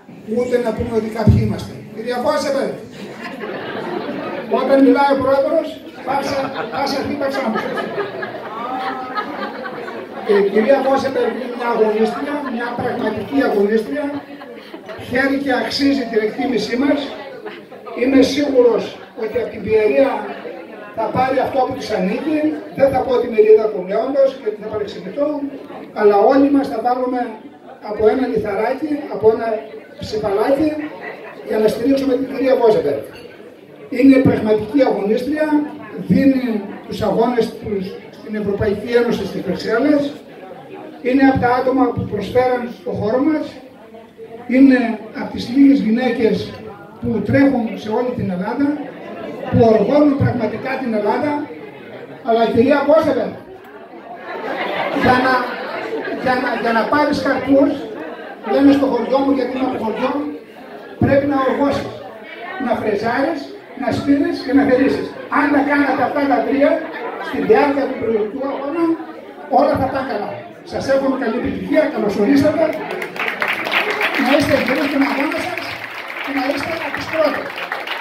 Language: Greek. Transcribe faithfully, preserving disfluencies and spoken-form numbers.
ούτε να πούμε ότι κάποιοι είμαστε. Κυρία Βόσεπερ, όταν μιλάει ο πρόεδρος, πάσα αυτή, πάσα να μου πει. Η κυρία Βόσεπερ είναι μια αγωνίστρια, μια πραγματική αγωνίστρια, χαίρει και αξίζει την εκτίμησή μας. Είμαι σίγουρος ότι από την Πιερία θα πάρει αυτό που της ανήκει. Δεν θα πω τη μερίδα του Λέοντος γιατί θα παρεξηγηθώ, αλλά όλοι μας θα βάλουμε από ένα λιθαράκι, από ένα ψηφαλάκι για να στηρίξουμε την κυρία Βόσεπερ. Είναι πραγματική αγωνίστρια, δίνει τους αγώνες τους στην Ευρωπαϊκή Ένωση στις Βρυξέλλες. Είναι από τα άτομα που προσφέραν στον χώρο μας. Είναι από τις λίγες γυναίκες που τρέχουν σε όλη την Ελλάδα, που οργώνουν πραγματικά την Ελλάδα. Αλλά κυρία Βόσεπερ, για να, για να, για να πάρεις καρπούς, λέμε στο χωριό μου, γιατί είμαι από χωριό, πρέπει να οργώσεις, να φρεζάρεις, να σπείρεις και να θερήσεις. Αν τα κάνατε αυτά τα τρία, στη διάρκεια του προηγούμενου αγώνα, όλα θα πάνε καλά. Σας εύχομαι καλή επιτυχία, καλώς ορίσατε, να είστε ευκαιρίες στον αγώνα σας και να είστε από τις πρώτες.